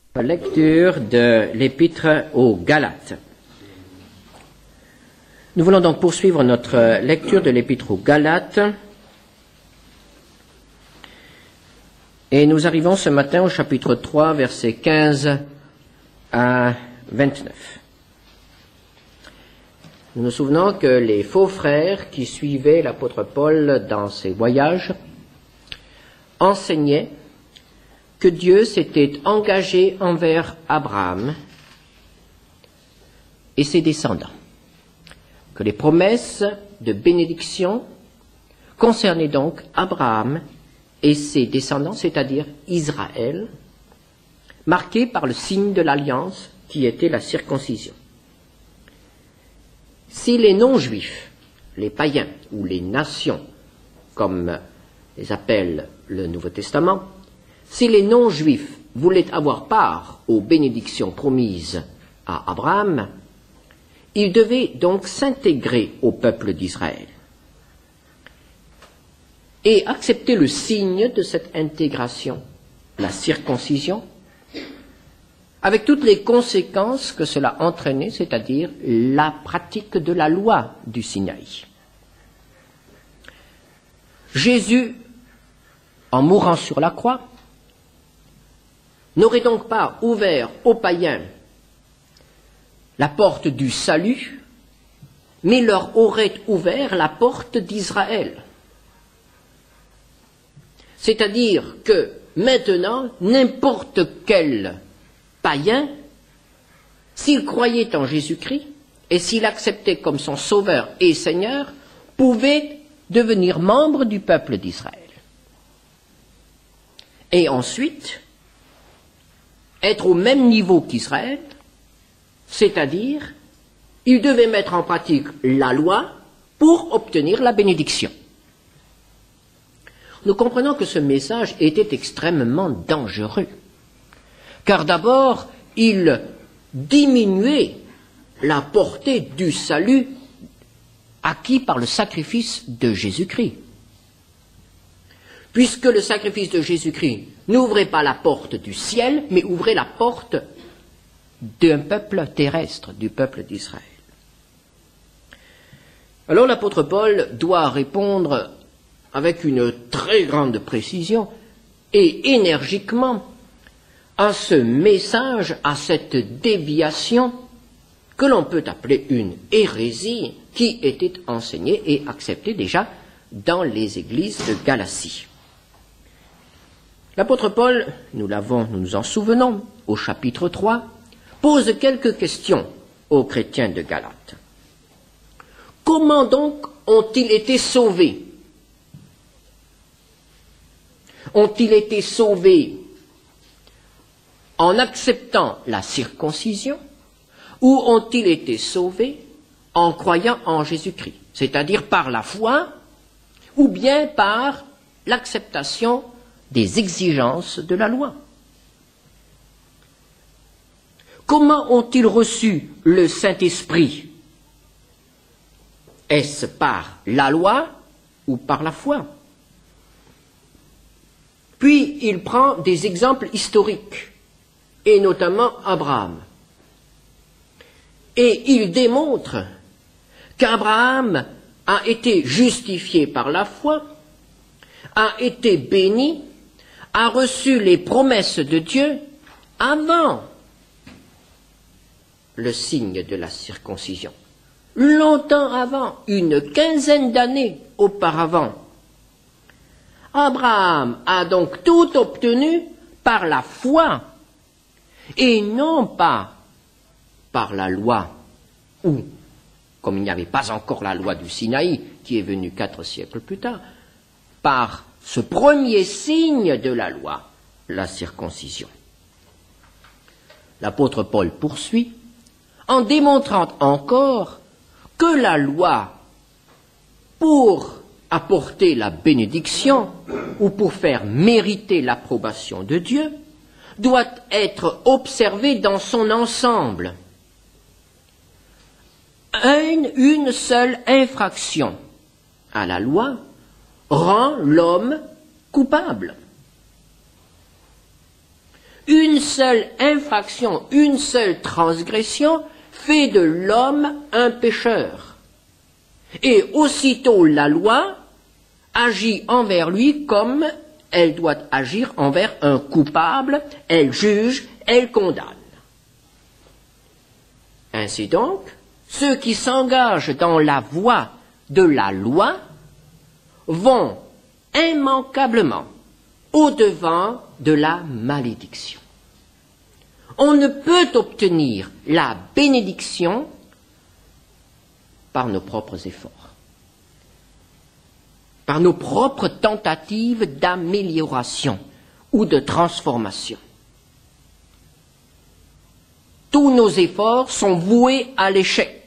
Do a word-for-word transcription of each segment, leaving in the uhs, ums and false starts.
Lecture de l'Épître aux Galates. Nous voulons donc poursuivre notre lecture de l'Épître aux Galates et nous arrivons ce matin au chapitre trois, versets quinze à vingt-neuf. Nous nous souvenons que les faux frères qui suivaient l'apôtre Paul dans ses voyages enseignaient que Dieu s'était engagé envers Abraham et ses descendants, que les promesses de bénédiction concernaient donc Abraham et ses descendants, c'est-à-dire Israël, marqués par le signe de l'alliance qui était la circoncision. Si les non-juifs, les païens ou les nations, comme les appelle le Nouveau Testament, si les non-juifs voulaient avoir part aux bénédictions promises à Abraham, ils devaient donc s'intégrer au peuple d'Israël et accepter le signe de cette intégration, la circoncision, avec toutes les conséquences que cela entraînait, c'est-à-dire la pratique de la loi du Sinaï. Jésus, en mourant sur la croix, n'aurait donc pas ouvert aux païens la porte du salut, mais leur aurait ouvert la porte d'Israël. C'est-à-dire que maintenant, n'importe quel païen, s'il croyait en Jésus-Christ et s'il acceptait comme son sauveur et Seigneur, pouvait devenir membre du peuple d'Israël. Et ensuite, être au même niveau qu'Israël, c'est-à-dire, il devait mettre en pratique la loi pour obtenir la bénédiction. Nous comprenons que ce message était extrêmement dangereux, car d'abord, il diminuait la portée du salut acquis par le sacrifice de Jésus-Christ. Puisque le sacrifice de Jésus-Christ n'ouvrait pas la porte du ciel, mais ouvrait la porte d'un peuple terrestre, du peuple d'Israël. Alors l'apôtre Paul doit répondre avec une très grande précision et énergiquement à ce message, à cette déviation que l'on peut appeler une hérésie qui était enseignée et acceptée déjà dans les églises de Galatie. L'apôtre Paul, nous l'avons, nous nous en souvenons, au chapitre trois, pose quelques questions aux chrétiens de Galate. Comment donc ont-ils été sauvés? Ont-ils été sauvés en acceptant la circoncision ou ont-ils été sauvés en croyant en Jésus-Christ, c'est-à-dire par la foi ou bien par l'acceptation des exigences de la loi? Comment ont-ils reçu le Saint-Esprit? Est-ce par la loi ou par la foi? Puis il prend des exemples historiques, et notamment Abraham. Et il démontre qu'Abraham a été justifié par la foi, a été béni, a reçu les promesses de Dieu avant le signe de la circoncision. Longtemps avant, une quinzaine d'années auparavant. Abraham a donc tout obtenu par la foi et non pas par la loi, ou, comme il n'y avait pas encore la loi du Sinaï, qui est venue quatre siècles plus tard, par ce premier signe de la loi, la circoncision. L'apôtre Paul poursuit en démontrant encore que la loi, pour apporter la bénédiction ou pour faire mériter l'approbation de Dieu, doit être observée dans son ensemble. Une, une seule infraction à la loi rend l'homme coupable. une seule infraction, une seule transgression fait de l'homme un pécheur. Et aussitôt la loi agit envers lui comme elle doit agir envers un coupable, elle juge, elle condamne. Ainsi donc, ceux qui s'engagent dans la voie de la loi vont immanquablement au-devant de la malédiction. On ne peut obtenir la bénédiction par nos propres efforts, par nos propres tentatives d'amélioration ou de transformation. Tous nos efforts sont voués à l'échec.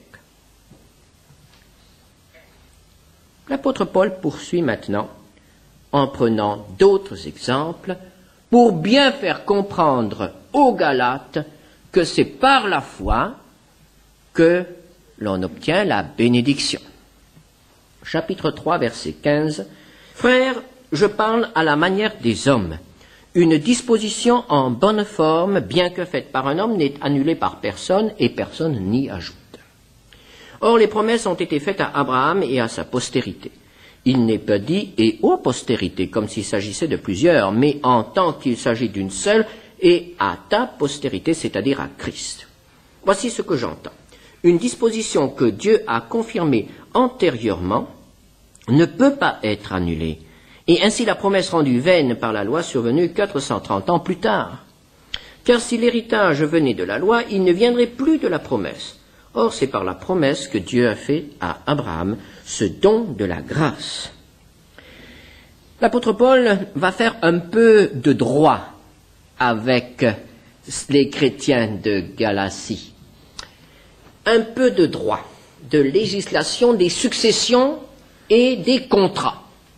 L'apôtre Paul poursuit maintenant en prenant d'autres exemples pour bien faire comprendre aux Galates que c'est par la foi que l'on obtient la bénédiction. Chapitre trois, verset quinze. « Frères, je parle à la manière des hommes. Une disposition en bonne forme, bien que faite par un homme, n'est annulée par personne et personne n'y ajoute. Or, les promesses ont été faites à Abraham et à sa postérité. Il n'est pas dit « et aux postérités » comme s'il s'agissait de plusieurs, mais en tant qu'il s'agit d'une seule et à ta postérité, c'est-à-dire à Christ. Voici ce que j'entends. Une disposition que Dieu a confirmée antérieurement ne peut pas être annulée. Et ainsi la promesse rendue vaine par la loi survenue quatre cent trente ans plus tard. Car si l'héritage venait de la loi, il ne viendrait plus de la promesse. Or, c'est par la promesse que Dieu a fait à Abraham ce don de la grâce. L'apôtre Paul va faire un peu de droit avec les chrétiens de Galatie. Un peu de droit, de législation des successions et des contrats.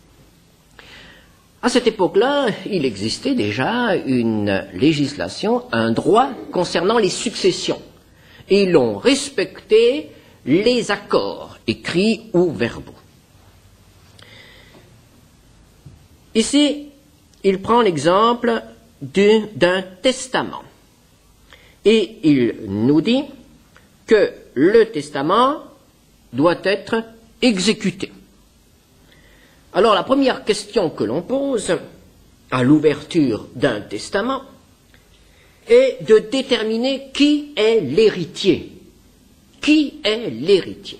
À cette époque-là, il existait déjà une législation, un droit concernant les successions. Et ils ont respecté les accords, écrits ou verbaux. Ici, il prend l'exemple d'un testament. Et il nous dit que le testament doit être exécuté. Alors la première question que l'on pose à l'ouverture d'un testament est de déterminer qui est l'héritier. Qui est l'héritier?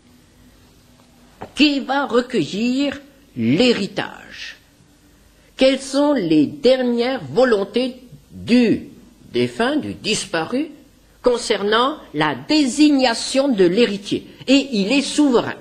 Qui va recueillir l'héritage? Quelles sont les dernières volontés du défunt, du disparu, concernant la désignation de l'héritier? Et il est souverain.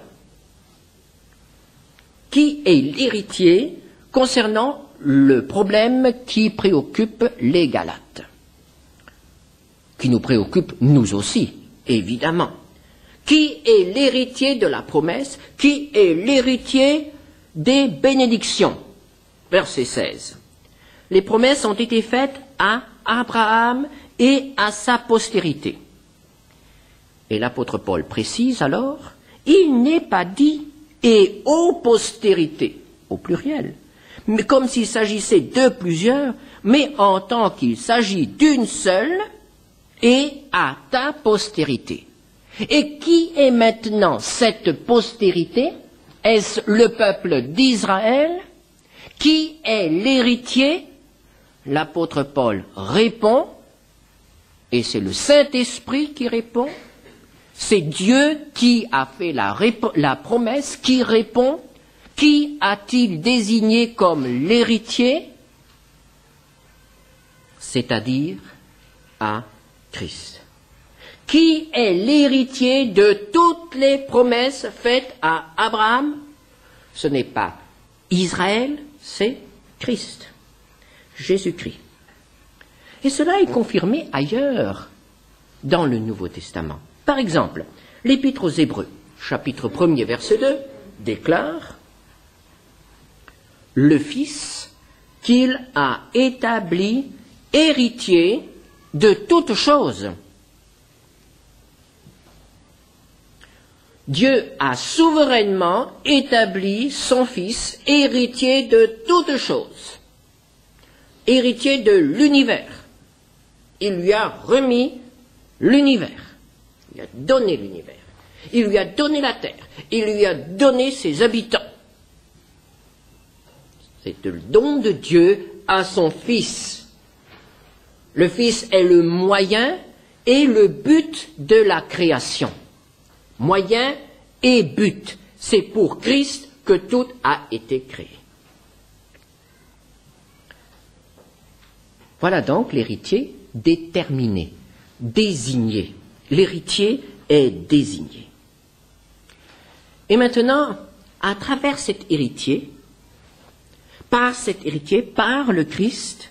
Qui est l'héritier concernant le problème qui préoccupe les Galates, qui nous préoccupe nous aussi, évidemment. Qui est l'héritier de la promesse? Qui est l'héritier des bénédictions? Verset seize. Les promesses ont été faites à Abraham et à sa postérité. Et l'apôtre Paul précise alors, il n'est pas dit et aux postérités, au pluriel, mais comme s'il s'agissait de plusieurs, mais en tant qu'il s'agit d'une seule, et à ta postérité. Et qui est maintenant cette postérité? Est-ce le peuple d'Israël? Qui est l'héritier? L'apôtre Paul répond, et c'est le Saint-Esprit qui répond, c'est Dieu qui a fait la, la promesse, qui répond. Qui a-t-il désigné comme l'héritier? C'est-à-dire à Christ. Qui est l'héritier de toutes les promesses faites à Abraham? Ce n'est pas Israël, c'est Christ, Jésus-Christ. Et cela est confirmé ailleurs dans le Nouveau Testament. Par exemple, l'Épître aux Hébreux, chapitre premier, verset deux, déclare « Le Fils qu'il a établi héritier de toutes choses. » Dieu a souverainement établi son Fils héritier de toutes choses, héritier de l'univers, il lui a remis l'univers. Il lui a donné l'univers. Il lui a donné la terre. Il lui a donné ses habitants. C'est le don de Dieu à son Fils. Le Fils est le moyen et le but de la création. Moyen et but. C'est pour Christ que tout a été créé. Voilà donc l'héritier déterminé, désigné. L'héritier est désigné. Et maintenant, à travers cet héritier, par cet héritier, par le Christ,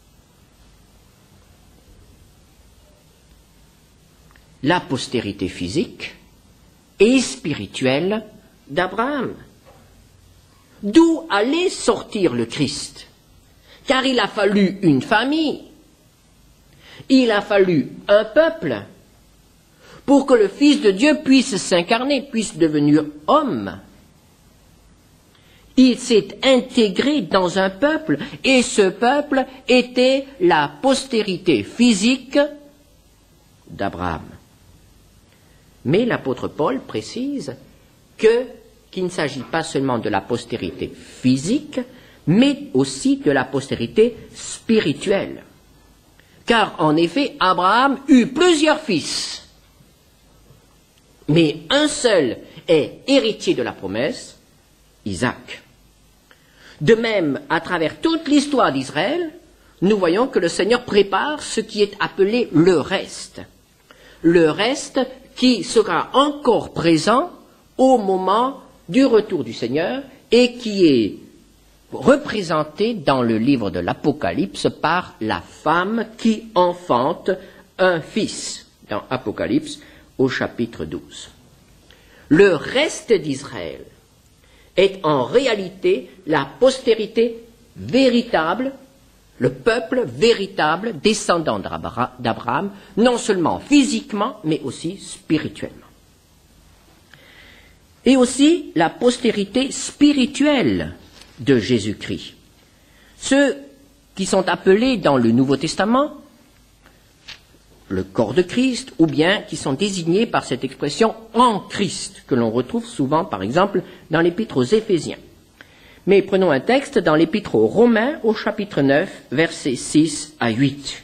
la postérité physique et spirituelle d'Abraham. D'où allait sortir le Christ? Car il a fallu une famille, il a fallu un peuple, pour que le Fils de Dieu puisse s'incarner, puisse devenir homme. Il s'est intégré dans un peuple, et ce peuple était la postérité physique d'Abraham. Mais l'apôtre Paul précise que, qu'il ne s'agit pas seulement de la postérité physique, mais aussi de la postérité spirituelle. Car en effet, Abraham eut plusieurs fils, mais un seul est héritier de la promesse, Isaac. De même, à travers toute l'histoire d'Israël, nous voyons que le Seigneur prépare ce qui est appelé le reste. Le reste qui sera encore présent au moment du retour du Seigneur et qui est représenté dans le livre de l'Apocalypse par la femme qui enfante un fils, dans Apocalypse au chapitre douze. Le reste d'Israël est en réalité la postérité véritable, le peuple véritable descendant d'Abraham, non seulement physiquement, mais aussi spirituellement. Et aussi la postérité spirituelle de Jésus-Christ. Ceux qui sont appelés dans le Nouveau Testament le corps de Christ, ou bien qui sont désignés par cette expression en Christ, que l'on retrouve souvent, par exemple, dans l'épître aux Éphésiens. Mais prenons un texte dans l'épître aux Romains, au chapitre neuf, versets six à huit.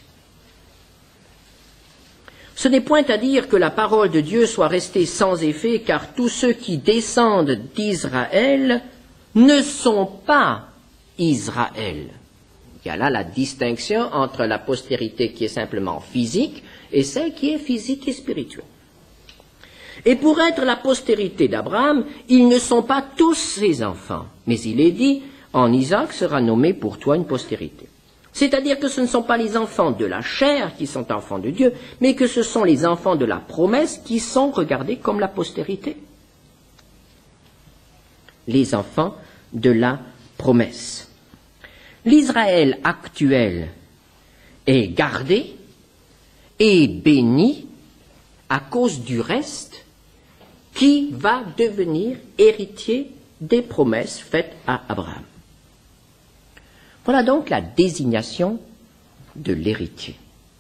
Ce n'est point à dire que la parole de Dieu soit restée sans effet, car tous ceux qui descendent d'Israël ne sont pas Israël. Il y a là la distinction entre la postérité qui est simplement physique et celle qui est physique et spirituelle. Et pour être la postérité d'Abraham, ils ne sont pas tous ses enfants, mais il est dit, en Isaac sera nommé pour toi une postérité. C'est-à-dire que ce ne sont pas les enfants de la chair qui sont enfants de Dieu, mais que ce sont les enfants de la promesse qui sont regardés comme la postérité. Les enfants de la promesse. L'Israël actuel est gardé et béni à cause du reste qui va devenir héritier des promesses faites à Abraham. Voilà donc la désignation de l'héritier.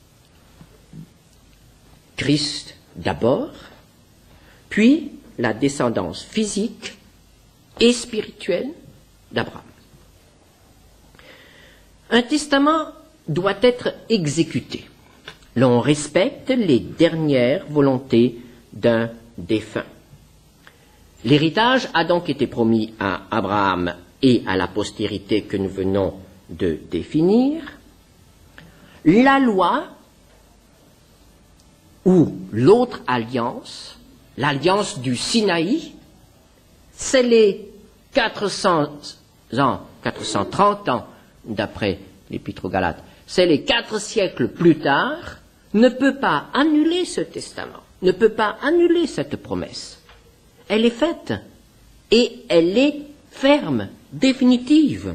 Christ d'abord, puis la descendance physique et spirituelle d'Abraham. Un testament doit être exécuté. L'on respecte les dernières volontés d'un défunt. L'héritage a donc été promis à Abraham et à la postérité que nous venons de définir. La loi ou l'autre alliance, l'alliance du Sinaï, c'est les quatre cents ans, quatre cent trente ans d'après l'Épître aux Galates, c'est les quatre siècles plus tard, ne peut pas annuler ce testament, ne peut pas annuler cette promesse. Elle est faite et elle est ferme, définitive.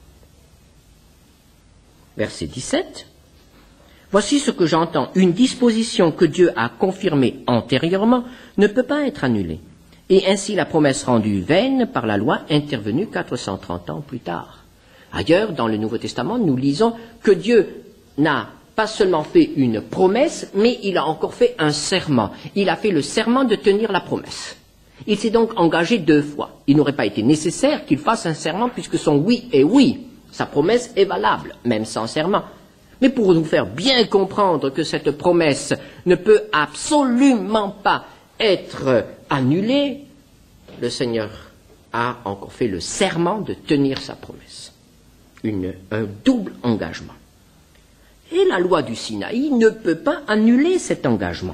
Verset dix-sept. Voici ce que j'entends. Une disposition que Dieu a confirmée antérieurement ne peut pas être annulée. Et ainsi la promesse rendue vaine par la loi intervenue quatre cent trente ans plus tard. Ailleurs, dans le Nouveau Testament, nous lisons que Dieu n'a pas seulement fait une promesse, mais il a encore fait un serment. Il a fait le serment de tenir la promesse. Il s'est donc engagé deux fois. Il n'aurait pas été nécessaire qu'il fasse un serment puisque son oui est oui. Sa promesse est valable, même sans serment. Mais pour nous faire bien comprendre que cette promesse ne peut absolument pas être annulée, le Seigneur a encore fait le serment de tenir sa promesse. Une, un double engagement. Et la loi du Sinaï ne peut pas annuler cet engagement.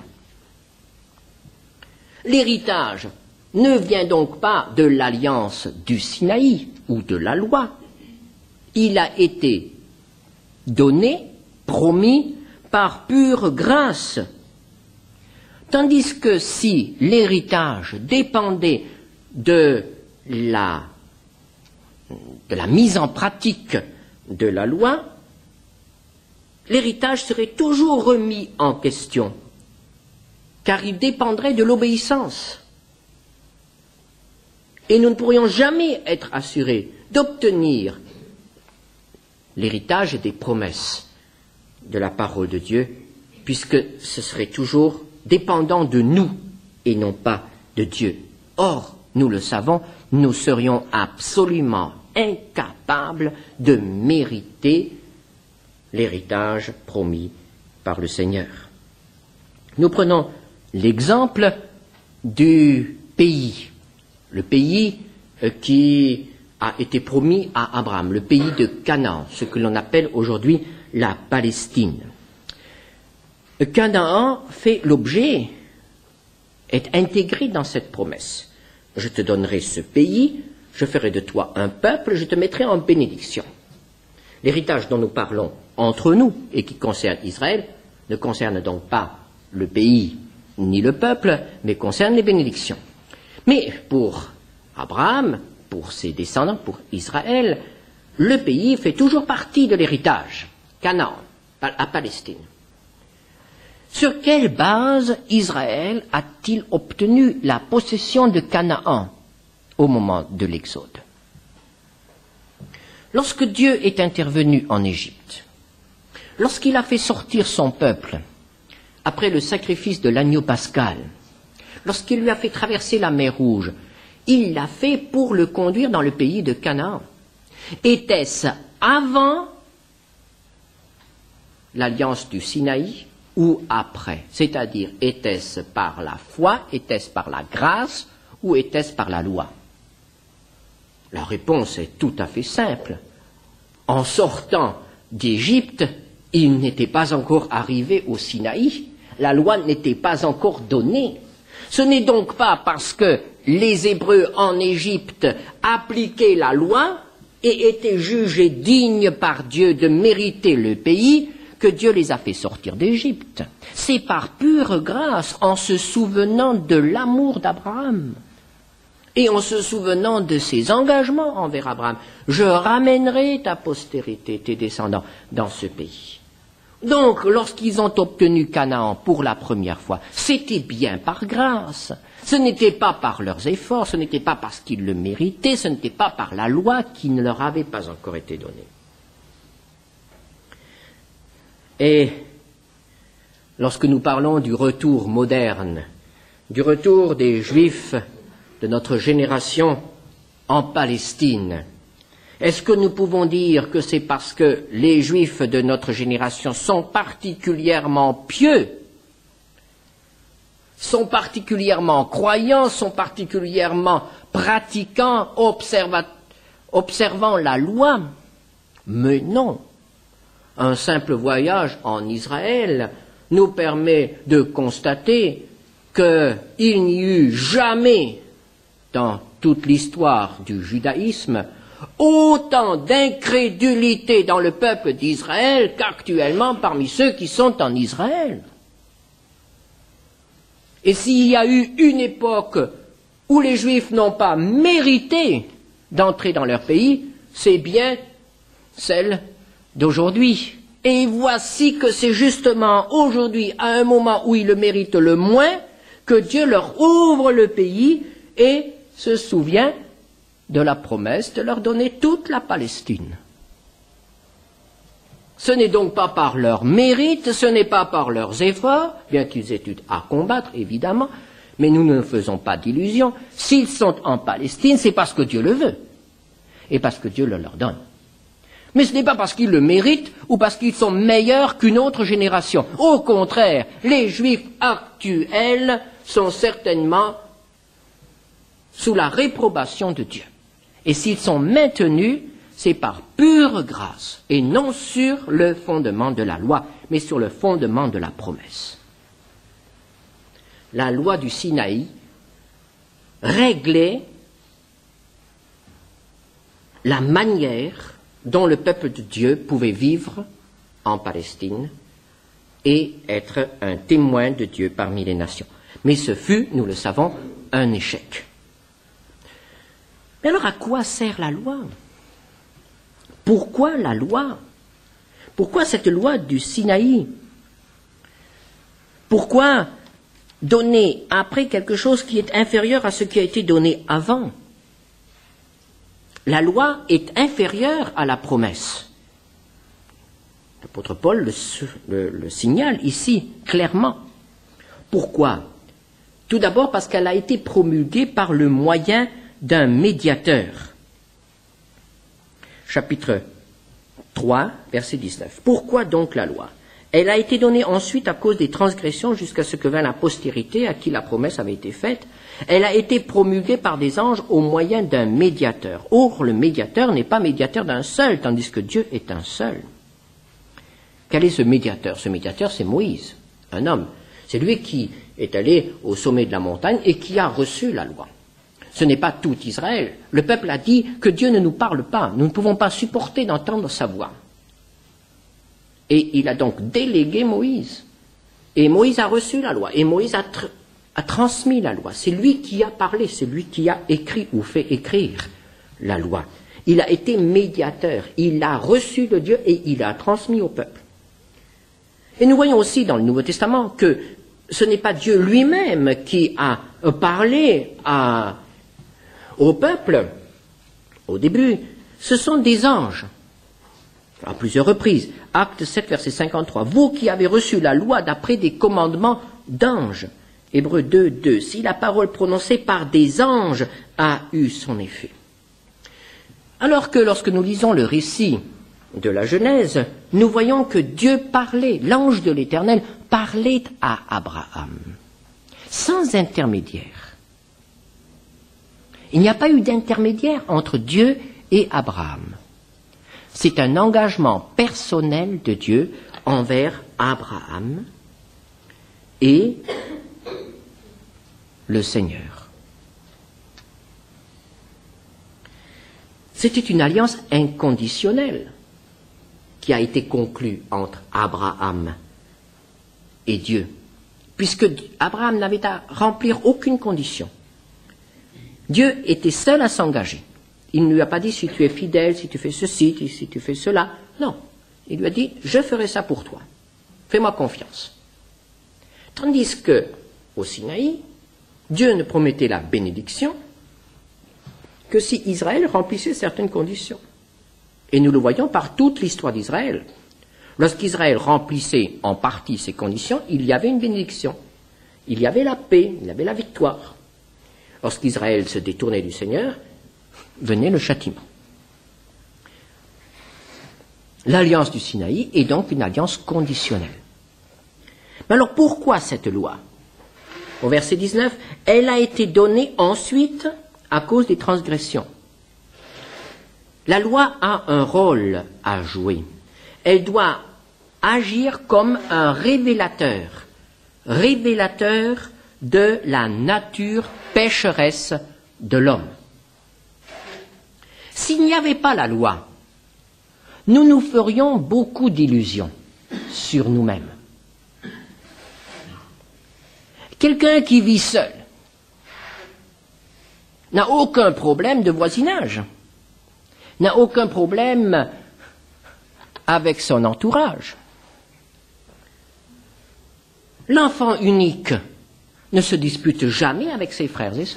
L'héritage ne vient donc pas de l'alliance du Sinaï ou de la loi. Il a été donné, promis, par pure grâce. Tandis que si l'héritage dépendait de la, de la mise en pratique de la loi, l'héritage serait toujours remis en question, car il dépendrait de l'obéissance. Et nous ne pourrions jamais être assurés d'obtenir l'héritage des promesses de la parole de Dieu, puisque ce serait toujours dépendant de nous et non pas de Dieu. Or, nous le savons, nous serions absolument incapables de mériter l'héritage promis par le Seigneur. Nous prenons l'exemple du pays, le pays qui a été promis à Abraham, le pays de Canaan, ce que l'on appelle aujourd'hui la Palestine. Canaan fait l'objet, est intégré dans cette promesse. Je te donnerai ce pays, je ferai de toi un peuple, je te mettrai en bénédiction. L'héritage dont nous parlons entre nous et qui concerne Israël ne concerne donc pas le pays ni le peuple, mais concerne les bénédictions. Mais pour Abraham, pour ses descendants, pour Israël, le pays fait toujours partie de l'héritage, Canaan, à Palestine. Sur quelle base Israël a-t-il obtenu la possession de Canaan au moment de l'Exode? Lorsque Dieu est intervenu en Égypte, lorsqu'il a fait sortir son peuple après le sacrifice de l'agneau pascal, lorsqu'il lui a fait traverser la mer Rouge, il l'a fait pour le conduire dans le pays de Canaan. Était-ce avant l'alliance du Sinaï ou après? C'est-à-dire, était-ce par la foi, était-ce par la grâce ou était-ce par la loi? La réponse est tout à fait simple. En sortant d'Égypte, il n'était pas encore arrivé au Sinaï, la loi n'était pas encore donnée. Ce n'est donc pas parce que les Hébreux en Égypte appliquaient la loi et étaient jugés dignes par Dieu de mériter le pays que Dieu les a fait sortir d'Égypte. C'est par pure grâce, en se souvenant de l'amour d'Abraham et en se souvenant de ses engagements envers Abraham. Je ramènerai ta postérité, tes descendants, dans ce pays. Donc, lorsqu'ils ont obtenu Canaan pour la première fois, c'était bien par grâce. Ce n'était pas par leurs efforts, ce n'était pas parce qu'ils le méritaient, ce n'était pas par la loi qui ne leur avait pas encore été donnée. Et lorsque nous parlons du retour moderne, du retour des Juifs de notre génération en Palestine, est-ce que nous pouvons dire que c'est parce que les Juifs de notre génération sont particulièrement pieux, sont particulièrement croyants, sont particulièrement pratiquants, observa- observant la loi? Mais non. Un simple voyage en Israël nous permet de constater qu'il n'y eut jamais, dans toute l'histoire du judaïsme, autant d'incrédulité dans le peuple d'Israël qu'actuellement parmi ceux qui sont en Israël. Et s'il y a eu une époque où les Juifs n'ont pas mérité d'entrer dans leur pays, c'est bien celle d'aujourd'hui. Et voici que c'est justement aujourd'hui, à un moment où ils le méritent le moins, que Dieu leur ouvre le pays et se souvient de la promesse de leur donner toute la Palestine. Ce n'est donc pas par leur mérite, ce n'est pas par leurs efforts, bien qu'ils aient eu à combattre, évidemment, mais nous ne faisons pas d'illusions. S'ils sont en Palestine, c'est parce que Dieu le veut, et parce que Dieu le leur donne. Mais ce n'est pas parce qu'ils le méritent ou parce qu'ils sont meilleurs qu'une autre génération. Au contraire, les Juifs actuels sont certainement sous la réprobation de Dieu. Et s'ils sont maintenus, c'est par pure grâce, et non sur le fondement de la loi, mais sur le fondement de la promesse. La loi du Sinaï réglait la manière dont le peuple de Dieu pouvait vivre en Palestine et être un témoin de Dieu parmi les nations. Mais ce fut, nous le savons, un échec. Mais alors à quoi sert la loi ? Pourquoi la loi ? Pourquoi cette loi du Sinaï ? Pourquoi donner après quelque chose qui est inférieur à ce qui a été donné avant ? La loi est inférieure à la promesse. L'apôtre Paul le, le, le signale ici clairement. Pourquoi ? Tout d'abord parce qu'elle a été promulguée par le moyen d'un médiateur. Chapitre trois, verset dix-neuf. Pourquoi donc la loi ? Elle a été donnée ensuite à cause des transgressions jusqu'à ce que vint la postérité à qui la promesse avait été faite. Elle a été promulguée par des anges au moyen d'un médiateur. Or, le médiateur n'est pas médiateur d'un seul, tandis que Dieu est un seul. Quel est ce médiateur ? Ce médiateur, c'est Moïse, un homme. C'est lui qui est allé au sommet de la montagne et qui a reçu la loi. Ce n'est pas tout Israël. Le peuple a dit que Dieu ne nous parle pas. Nous ne pouvons pas supporter d'entendre sa voix. Et il a donc délégué Moïse. Et Moïse a reçu la loi. Et Moïse a, tr- a transmis la loi. C'est lui qui a parlé. C'est lui qui a écrit ou fait écrire la loi. Il a été médiateur. Il a reçu de Dieu et il a transmis au peuple. Et nous voyons aussi dans le Nouveau Testament que ce n'est pas Dieu lui-même qui a parlé à, au peuple au début. Ce sont des anges. À plusieurs reprises. Acte sept, verset cinquante-trois. Vous qui avez reçu la loi d'après des commandements d'anges. Hébreux deux, deux. Si la parole prononcée par des anges a eu son effet. Alors que lorsque nous lisons le récit de la Genèse, nous voyons que Dieu parlait, l'ange de l'Éternel parlait à Abraham, sans intermédiaire. Il n'y a pas eu d'intermédiaire entre Dieu et Abraham. C'est un engagement personnel de Dieu envers Abraham et le Seigneur. C'était une alliance inconditionnelle qui a été conclue entre Abraham et Dieu, puisque Abraham n'avait à remplir aucune condition. Dieu était seul à s'engager. Il ne lui a pas dit si tu es fidèle, si tu fais ceci, si tu fais cela. Non. Il lui a dit je ferai ça pour toi. Fais-moi confiance. Tandis que, au Sinaï, Dieu ne promettait la bénédiction que si Israël remplissait certaines conditions. Et nous le voyons par toute l'histoire d'Israël. Lorsqu'Israël remplissait en partie ces conditions, il y avait une bénédiction. Il y avait la paix, il y avait la victoire. Lorsqu'Israël se détournait du Seigneur, venait le châtiment. L'alliance du Sinaï est donc une alliance conditionnelle. Mais alors pourquoi cette loi ? Au verset dix-neuf, elle a été donnée ensuite à cause des transgressions. La loi a un rôle à jouer. Elle doit agir comme un révélateur, révélateur de la nature pécheresse de l'homme. S'il n'y avait pas la loi, nous nous ferions beaucoup d'illusions sur nous-mêmes. Quelqu'un qui vit seul n'a aucun problème de voisinage, n'a aucun problème avec son entourage. L'enfant unique ne se dispute jamais avec ses frères et sœurs.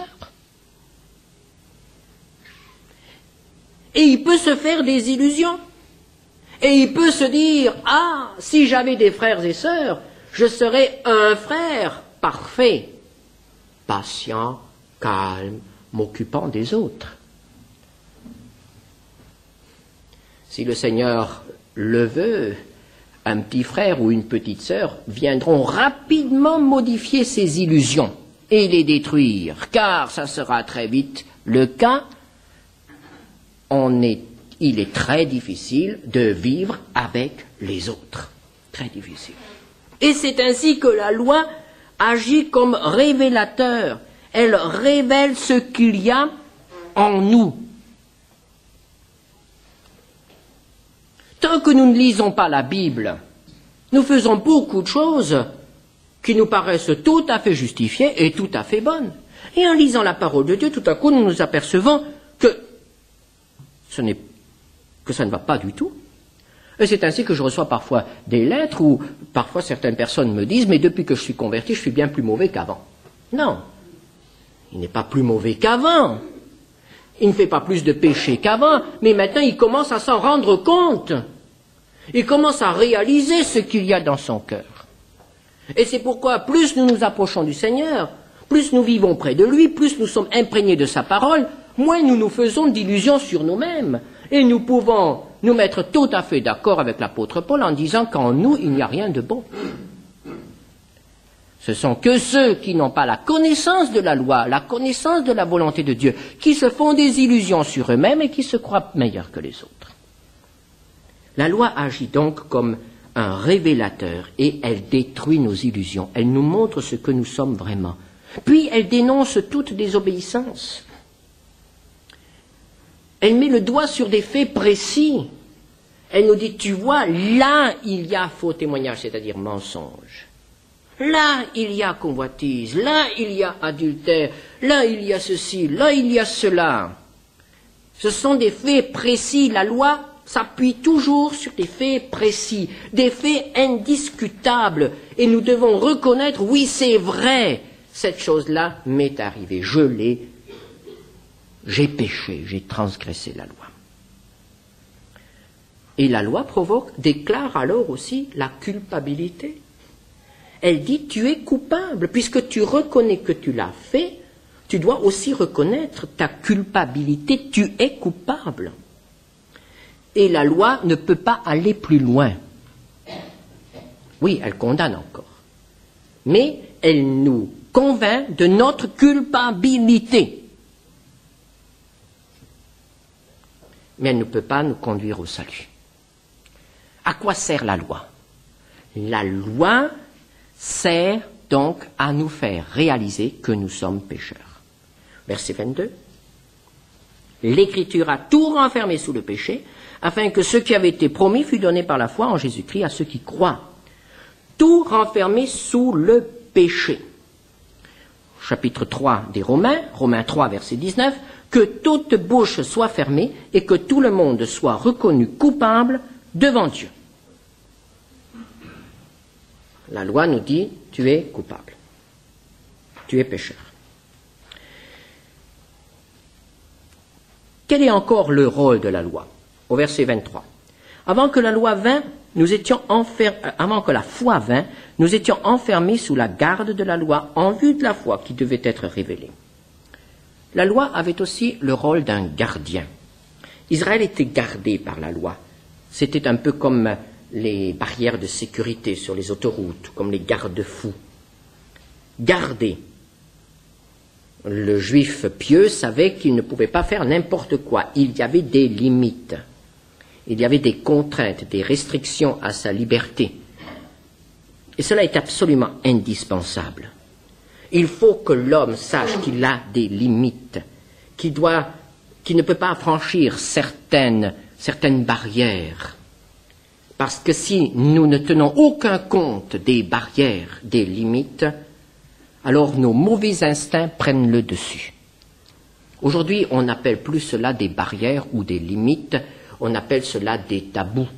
Et il peut se faire des illusions. Et il peut se dire, ah, si j'avais des frères et sœurs, je serais un frère parfait, patient, calme, m'occupant des autres. Si le Seigneur le veut, un petit frère ou une petite sœur viendront rapidement modifier ces illusions et les détruire, car ça sera très vite le cas. On est, il est très difficile de vivre avec les autres. Très difficile. Et c'est ainsi que la loi agit comme révélateur. Elle révèle ce qu'il y a en nous. Tant que nous ne lisons pas la Bible, nous faisons beaucoup de choses qui nous paraissent tout à fait justifiées et tout à fait bonnes. Et en lisant la parole de Dieu, tout à coup, nous nous apercevons que, ce n'est, que ça ne va pas du tout. Et c'est ainsi que je reçois parfois des lettres où parfois certaines personnes me disent « Mais depuis que je suis converti, je suis bien plus mauvais qu'avant. » Non, il n'est pas plus mauvais qu'avant. Il ne fait pas plus de péché qu'avant, mais maintenant il commence à s'en rendre compte. Il commence à réaliser ce qu'il y a dans son cœur. Et c'est pourquoi plus nous nous approchons du Seigneur, plus nous vivons près de lui, plus nous sommes imprégnés de sa parole, moins nous nous faisons d'illusions sur nous-mêmes. Et nous pouvons nous mettre tout à fait d'accord avec l'apôtre Paul en disant qu'en nous, il n'y a rien de bon. Ce sont que ceux qui n'ont pas la connaissance de la loi, la connaissance de la volonté de Dieu, qui se font des illusions sur eux-mêmes et qui se croient meilleurs que les autres. La loi agit donc comme un révélateur et elle détruit nos illusions. Elle nous montre ce que nous sommes vraiment. Puis elle dénonce toute désobéissance. Elle met le doigt sur des faits précis. Elle nous dit, tu vois, là il y a faux témoignage, c'est-à-dire mensonge. Là, il y a convoitise, là, il y a adultère, là, il y a ceci, là, il y a cela. Ce sont des faits précis. La loi s'appuie toujours sur des faits précis, des faits indiscutables. Et nous devons reconnaître, oui, c'est vrai, cette chose-là m'est arrivée, je l'ai, j'ai péché, j'ai transgressé la loi. Et la loi provoque, déclare alors aussi la culpabilité. Elle dit, tu es coupable, puisque tu reconnais que tu l'as fait, tu dois aussi reconnaître ta culpabilité, tu es coupable. Et la loi ne peut pas aller plus loin. Oui, elle condamne encore, mais elle nous convainc de notre culpabilité. Mais elle ne peut pas nous conduire au salut. À quoi sert la loi? La loi sert donc à nous faire réaliser que nous sommes pécheurs. Verset vingt-deux. L'Écriture a tout renfermé sous le péché, afin que ce qui avait été promis fût donné par la foi en Jésus-Christ à ceux qui croient. Tout renfermé sous le péché. Chapitre trois des Romains, Romains trois, verset dix-neuf, que toute bouche soit fermée et que tout le monde soit reconnu coupable devant Dieu. La loi nous dit, tu es coupable, tu es pécheur. Quel est encore le rôle de la loi? Au verset vingt-trois. Avant que la loi vînt, nous étions enfer... avant que la foi vînt, nous étions enfermés sous la garde de la loi en vue de la foi qui devait être révélée. La loi avait aussi le rôle d'un gardien. Israël était gardé par la loi. C'était un peu comme les barrières de sécurité sur les autoroutes, comme les garde-fous. Gardé. Le juif pieux savait qu'il ne pouvait pas faire n'importe quoi. Il y avait des limites. Il y avait des contraintes, des restrictions à sa liberté. Et cela est absolument indispensable. Il faut que l'homme sache qu'il a des limites, qu'il doit, qu'il ne peut pas franchir certaines, certaines barrières. Parce que si nous ne tenons aucun compte des barrières, des limites, alors nos mauvais instincts prennent le dessus. Aujourd'hui, on n'appelle plus cela des barrières ou des limites, on appelle cela des tabous.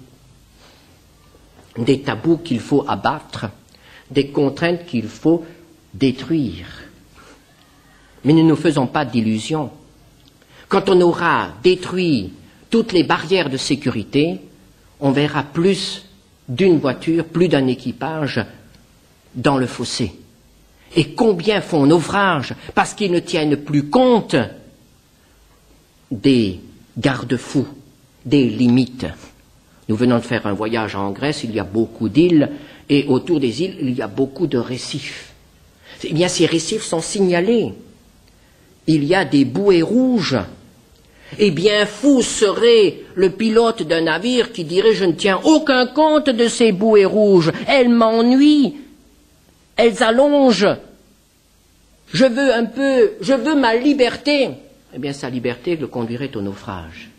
Des tabous qu'il faut abattre, des contraintes qu'il faut détruire. Mais ne nous faisons pas d'illusions. Quand on aura détruit toutes les barrières de sécurité, on verra plus d'une voiture, plus d'un équipage dans le fossé. Et combien font naufrage parce qu'ils ne tiennent plus compte des garde-fous, des limites. Nous venons de faire un voyage en Grèce, il y a beaucoup d'îles, et autour des îles, il y a beaucoup de récifs. Eh bien, ces récifs sont signalés. Il y a des bouées rouges. Eh bien, fou serait le pilote d'un navire qui dirait « Je ne tiens aucun compte de ces bouées rouges, elles m'ennuient, elles allongent, je veux un peu, je veux ma liberté. » Eh bien, sa liberté le conduirait au naufrage.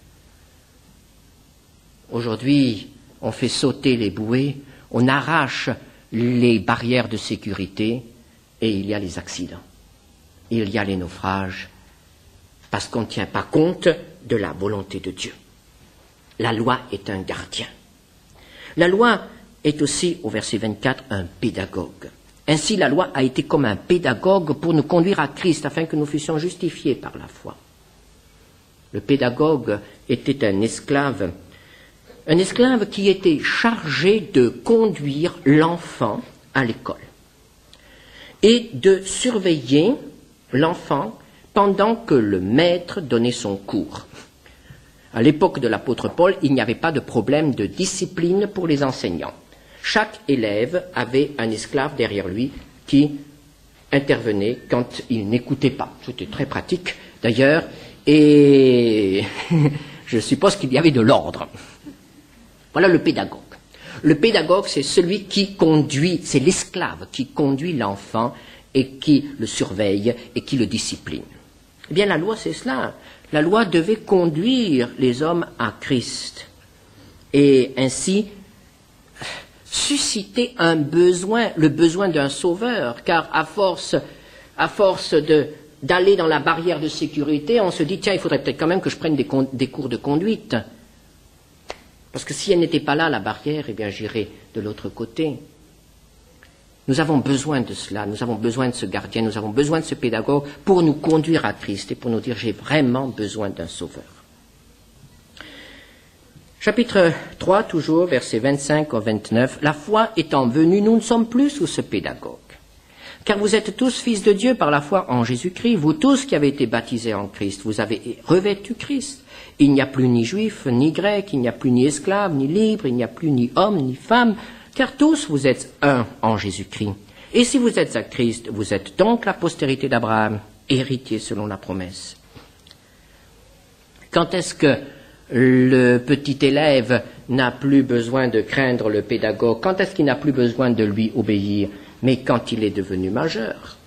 Aujourd'hui, on fait sauter les bouées, on arrache les barrières de sécurité et il y a les accidents. Il y a les naufrages parce qu'on ne tient pas compte de la volonté de Dieu. La loi est un gardien. La loi est aussi, au verset vingt-quatre, un pédagogue. Ainsi, la loi a été comme un pédagogue pour nous conduire à Christ afin que nous fussions justifiés par la foi. Le pédagogue était un esclave Un esclave qui était chargé de conduire l'enfant à l'école et de surveiller l'enfant pendant que le maître donnait son cours. À l'époque de l'apôtre Paul, il n'y avait pas de problème de discipline pour les enseignants. Chaque élève avait un esclave derrière lui qui intervenait quand il n'écoutait pas. C'était très pratique d'ailleurs et je suppose qu'il y avait de l'ordre. Voilà le pédagogue. Le pédagogue, c'est celui qui conduit, c'est l'esclave qui conduit l'enfant et qui le surveille et qui le discipline. Eh bien, la loi, c'est cela. La loi devait conduire les hommes à Christ et ainsi susciter un besoin, le besoin d'un sauveur, car à force, à force de, d'aller dans la barrière de sécurité, on se dit, tiens, il faudrait peut-être quand même que je prenne des, des cours de conduite. Parce que si elle n'était pas là, la barrière, eh bien, j'irais de l'autre côté. Nous avons besoin de cela, nous avons besoin de ce gardien, nous avons besoin de ce pédagogue pour nous conduire à Christ et pour nous dire, j'ai vraiment besoin d'un sauveur. Chapitre trois, toujours, versets vingt-cinq au vingt-neuf. La foi étant venue, nous ne sommes plus sous ce pédagogue. Car vous êtes tous fils de Dieu par la foi en Jésus-Christ, vous tous qui avez été baptisés en Christ, vous avez revêtu Christ. Il n'y a plus ni juif, ni grec, il n'y a plus ni esclave, ni libre, il n'y a plus ni homme, ni femme, car tous vous êtes un en Jésus-Christ. Et si vous êtes à Christ, vous êtes donc la postérité d'Abraham, héritier selon la promesse. Quand est-ce que le petit élève n'a plus besoin de craindre le pédagogue? Quand est-ce qu'il n'a plus besoin de lui obéir? Mais quand il est devenu majeur.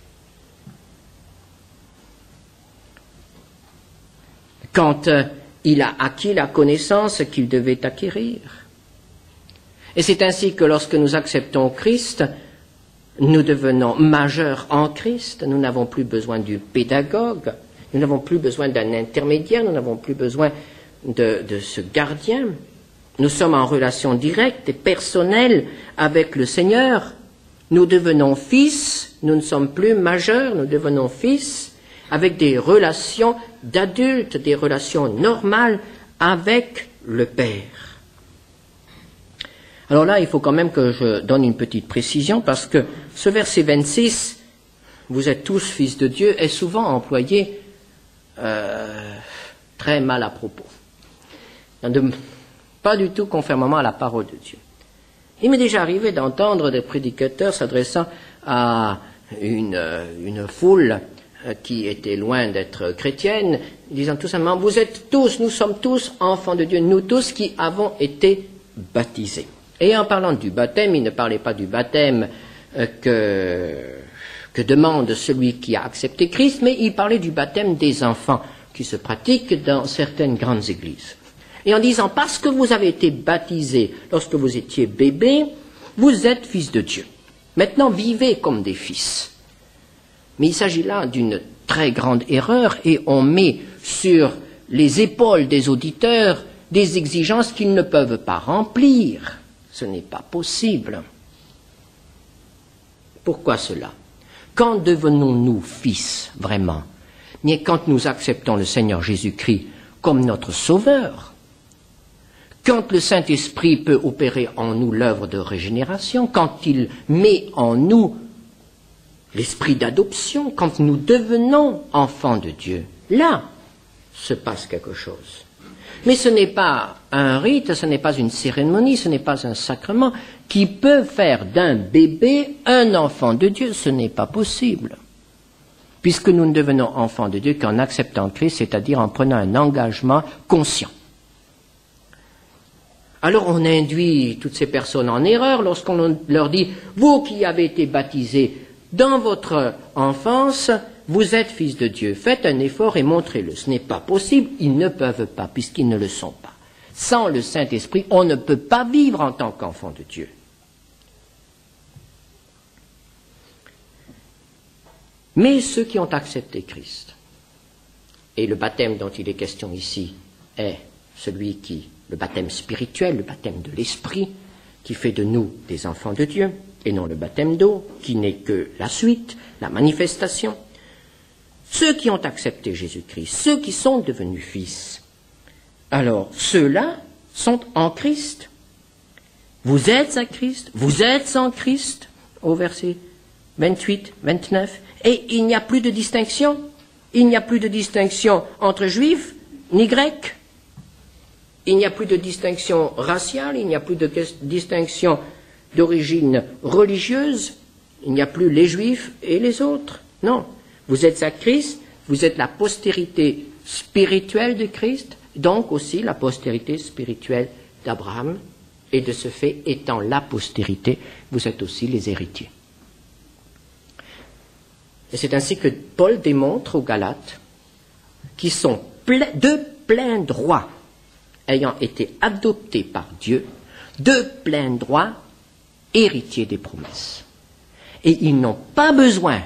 Quand euh, il a acquis la connaissance qu'il devait acquérir. Et c'est ainsi que lorsque nous acceptons Christ, nous devenons majeurs en Christ, nous n'avons plus besoin du pédagogue, nous n'avons plus besoin d'un intermédiaire, nous n'avons plus besoin de, de ce gardien. Nous sommes en relation directe et personnelle avec le Seigneur. Nous devenons fils, nous ne sommes plus majeurs, nous devenons fils, avec des relations d'adultes, des relations normales avec le Père. Alors là, il faut quand même que je donne une petite précision, parce que ce verset vingt-six, vous êtes tous fils de Dieu, est souvent employé euh, très mal à propos. De, pas du tout conformément à la parole de Dieu. Il m'est déjà arrivé d'entendre des prédicateurs s'adressant à une, une foule qui était loin d'être chrétienne, disant tout simplement, vous êtes tous, nous sommes tous enfants de Dieu, nous tous qui avons été baptisés. Et en parlant du baptême, il ne parlait pas du baptême que, que demande celui qui a accepté Christ, mais il parlait du baptême des enfants qui se pratique dans certaines grandes églises. Et en disant, parce que vous avez été baptisés lorsque vous étiez bébé, vous êtes fils de Dieu. Maintenant, vivez comme des fils. Mais il s'agit là d'une très grande erreur et on met sur les épaules des auditeurs des exigences qu'ils ne peuvent pas remplir. Ce n'est pas possible. Pourquoi cela? Quand devenons-nous fils, vraiment? Mais quand nous acceptons le Seigneur Jésus-Christ comme notre Sauveur. quand le Saint-Esprit peut opérer en nous l'œuvre de régénération, quand il met en nous l'esprit d'adoption, quand nous devenons enfants de Dieu, là se passe quelque chose. Mais ce n'est pas un rite, ce n'est pas une cérémonie, ce n'est pas un sacrement qui peut faire d'un bébé un enfant de Dieu. Ce n'est pas possible. Puisque nous ne devenons enfants de Dieu qu'en acceptant Christ, c'est-à-dire en prenant un engagement conscient. Alors on induit toutes ces personnes en erreur lorsqu'on leur dit « Vous qui avez été baptisés dans votre enfance, vous êtes fils de Dieu, faites un effort et montrez-le. » Ce n'est pas possible, ils ne peuvent pas, puisqu'ils ne le sont pas. Sans le Saint-Esprit, on ne peut pas vivre en tant qu'enfant de Dieu. Mais ceux qui ont accepté Christ, et le baptême dont il est question ici est celui qui, le baptême spirituel, le baptême de l'Esprit, qui fait de nous des enfants de Dieu, et non le baptême d'eau, qui n'est que la suite, la manifestation. Ceux qui ont accepté Jésus-Christ, ceux qui sont devenus fils, alors ceux-là sont en Christ. Vous êtes à Christ, vous êtes en Christ, au verset vingt-huit, vingt-neuf, et il n'y a plus de distinction. Il n'y a plus de distinction entre juifs ni grecs. Il n'y a plus de distinction raciale, il n'y a plus de distinction d'origine religieuse. Il n'y a plus les juifs et les autres. Non, vous êtes à Christ, vous êtes la postérité spirituelle de Christ, donc aussi la postérité spirituelle d'Abraham, et de ce fait, étant la postérité, vous êtes aussi les héritiers. Et c'est ainsi que Paul démontre aux Galates qui sont ple- de plein droit, ayant été adoptés par Dieu, de plein droit, héritiers des promesses. Et ils n'ont pas besoin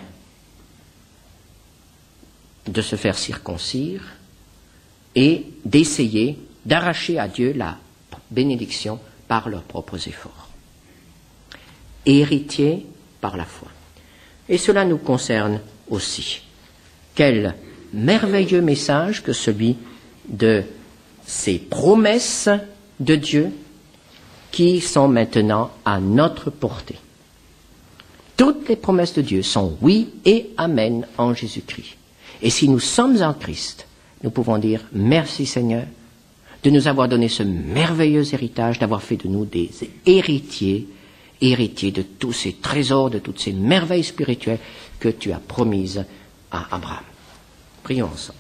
de se faire circoncire et d'essayer d'arracher à Dieu la bénédiction par leurs propres efforts. Héritiers par la foi. Et cela nous concerne aussi. Quel merveilleux message que celui de ces promesses de Dieu qui sont maintenant à notre portée. Toutes les promesses de Dieu sont oui et amen en Jésus-Christ. Et si nous sommes en Christ, nous pouvons dire merci Seigneur de nous avoir donné ce merveilleux héritage, d'avoir fait de nous des héritiers, héritiers de tous ces trésors, de toutes ces merveilles spirituelles que tu as promises à Abraham. Prions ensemble.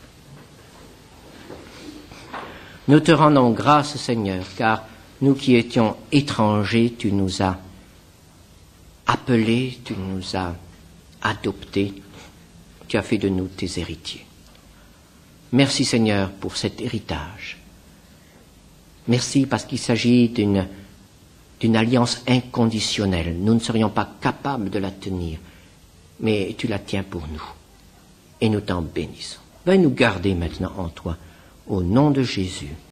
Nous te rendons grâce, Seigneur, car nous qui étions étrangers, tu nous as appelés, tu nous as adoptés, tu as fait de nous tes héritiers. Merci, Seigneur, pour cet héritage. Merci parce qu'il s'agit d'une, d'une alliance inconditionnelle. Nous ne serions pas capables de la tenir, mais tu la tiens pour nous. Et nous t'en bénissons. Veuille nous garder maintenant en toi, au nom de Jésus.